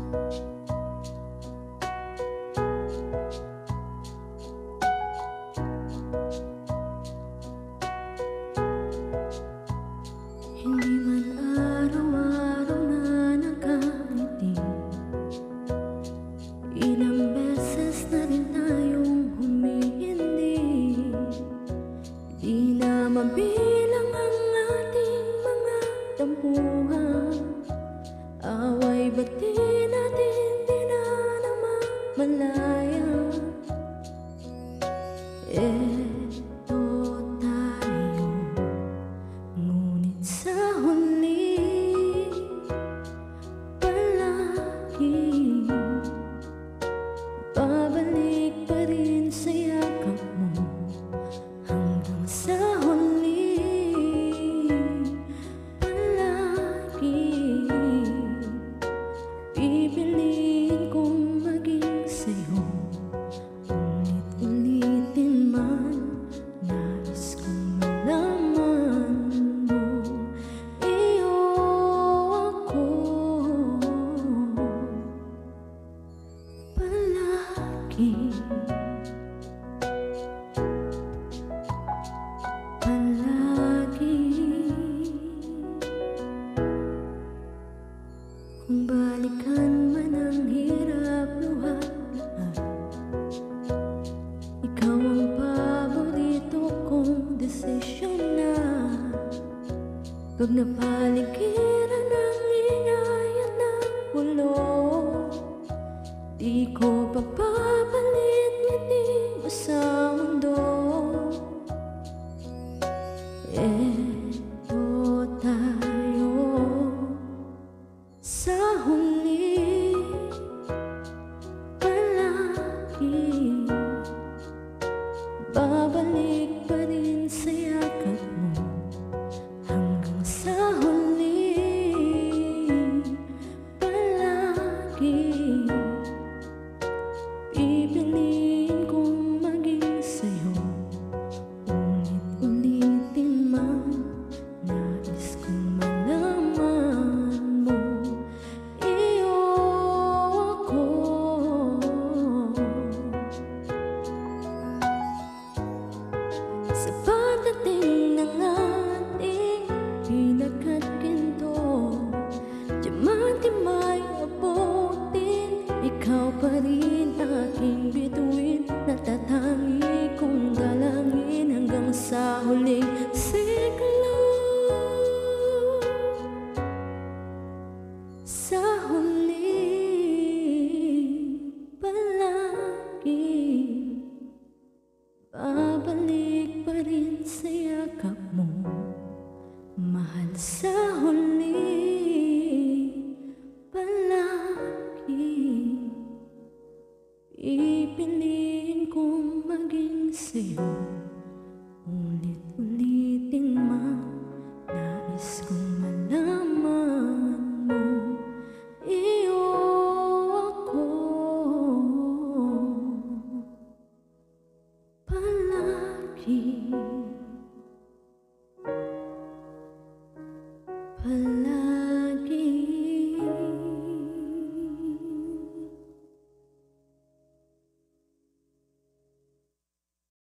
Hindi man araw-araw na nakangiti, ilang beses na rin tayong humihindi. Di na mabilang ang ating mga tampuhan, away bati natin di na namamalayan. Eto tayo, ngunit sa huli palagi babalik pa rin sa yakap mo. Hanggang sa huli palagi pipiliin kong maging sa'yo. Ulit-ulitin man, nais kong malaman mo, iyo ako palagi. Kung balikan man ang hirap luhat lahat, ikaw ang paborito kong desisyon na. Pag napaligiran ng ingay at ng gulo, di ko papapalit ngiti mo sa mundo. Eto tayo sa huli palagi babalik pa rin sa yakap mo. Hanggang sa huli palagi pipiliin kong maging sa'yo. Ulit-ulitin man, nais kong malaman mo, iyo ako sa pagdating ng ating pinagkakinto. Diamante may abutin, ikaw pa rin aking bituin. Natatangi kong dalangin hanggang sa huling siklo. Sa huli palagi babalik pa rin sa yakap mo, mahal. Sa huli palagi ipiliin kong maging sa'yo. Ulit-ulitin man, nais kong malaman mo, iyo ako palagi.